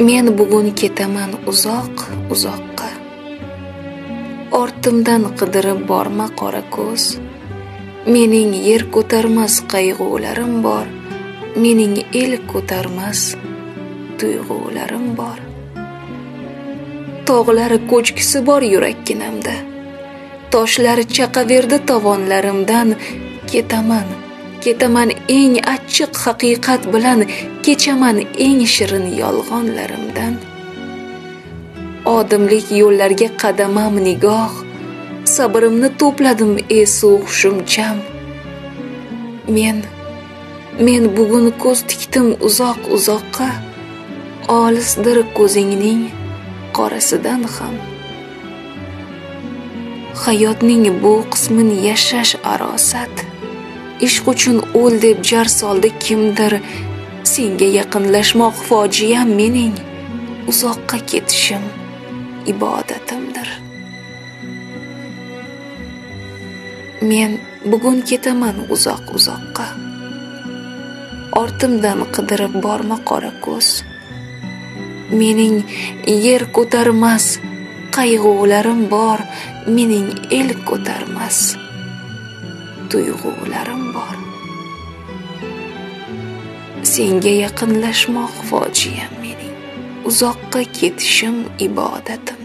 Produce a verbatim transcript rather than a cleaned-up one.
Men bugun ketaman uzoq uzoqqa. Ortimdan qidirib borma qora ko'z. Mening yer ko'tarmas qayg'ularim bor. Mening el ko'tarmas tuyg'ularim bor. Tog'lari ko'chkisi bor yurakkinamda. Toshlari chaqaverdi tovonlarimdan. Ketaman, ketaman eng achchiq haqiqat bilan, kechaman eng shirin yolg'onlarimdan. Odimlik yo'llarga qadamam nigoh, sabrimni to'pladim esu hushimcham. Men men bugun ko'z tikdim uzoq uzoqqa, olisdir ko'zingning qorasidan ham. Hayotning bu qismini yashash arosat. Ishq uchun o'l deb jar soldi kimdir. Senga yaqinlashmoq fojiam mening. Uzoqqa ketishim ibodatimdir. Men bugun ketaman uzoq uzoqqa. Ortimdan qidirib borma qora ko'z. Mening yer ko'tarmas qayg'ularim bor. Mening el ko'tarmas tuyg'ularim bor. Senga yaqinlashmoq fojiam mening. Uzoqqa ketishim ibodatim.